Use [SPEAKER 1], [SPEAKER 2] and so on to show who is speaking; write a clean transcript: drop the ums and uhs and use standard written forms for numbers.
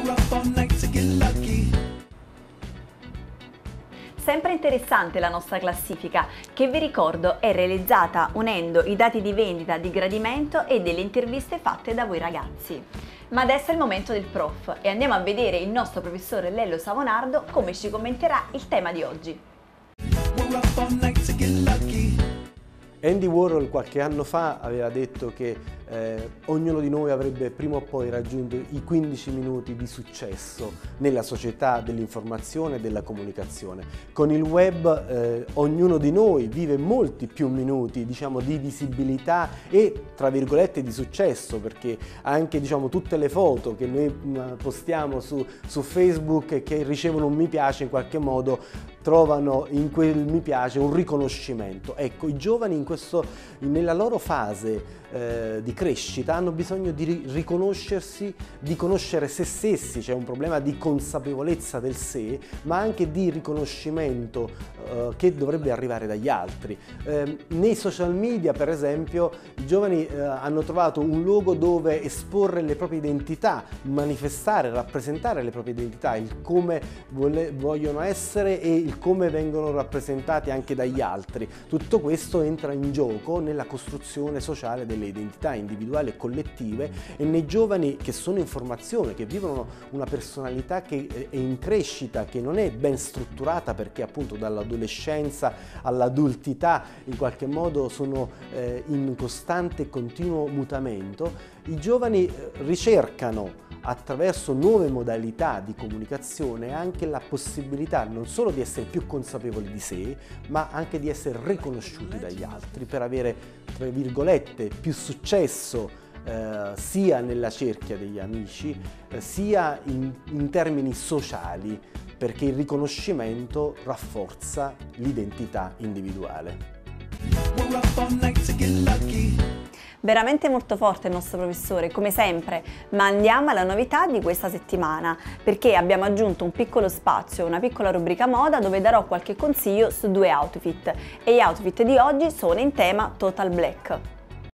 [SPEAKER 1] Sempre interessante la nostra classifica, che vi ricordo è realizzata unendo i dati di vendita, di gradimento e delle interviste fatte da voi ragazzi. Ma adesso è il momento del prof e andiamo a vedere il nostro professore Lello Savonardo come ci commenterà il tema di oggi.
[SPEAKER 2] Andy Warhol qualche anno fa aveva detto che ognuno di noi avrebbe prima o poi raggiunto i 15 minuti di successo nella società dell'informazione e della comunicazione. Con il web ognuno di noi vive molti più minuti, diciamo, di visibilità e, tra virgolette, di successo, perché anche, diciamo, tutte le foto che noi postiamo su Facebook e che ricevono un mi piace in qualche modo trovano in quel mi piace un riconoscimento. Ecco, i giovani nella loro fase di crescita hanno bisogno di riconoscersi, di conoscere se stessi, c'è un problema di consapevolezza del sé, ma anche di riconoscimento che dovrebbe arrivare dagli altri. Nei social media, per esempio, i giovani hanno trovato un luogo dove esporre le proprie identità, manifestare, rappresentare le proprie identità, il come vogliono essere e il come vengono rappresentati anche dagli altri. Tutto questo entra in gioco nella costruzione sociale delle identità individuali e collettive, e nei giovani che sono in formazione, che vivono una personalità che è in crescita, che non è ben strutturata perché appunto dall'adolescenza all'adultità in qualche modo sono in costante e continuo mutamento. I giovani ricercano attraverso nuove modalità di comunicazione anche la possibilità non solo di essere più consapevoli di sé, ma anche di essere riconosciuti dagli altri per avere, tra virgolette, più successo sia nella cerchia degli amici, sia in termini sociali, perché il riconoscimento rafforza l'identità individuale.
[SPEAKER 1] Veramente molto forte il nostro professore, come sempre, ma andiamo alla novità di questa settimana, perché abbiamo aggiunto un piccolo spazio, una piccola rubrica moda dove darò qualche consiglio su 2 outfit, e gli outfit di oggi sono in tema Total Black.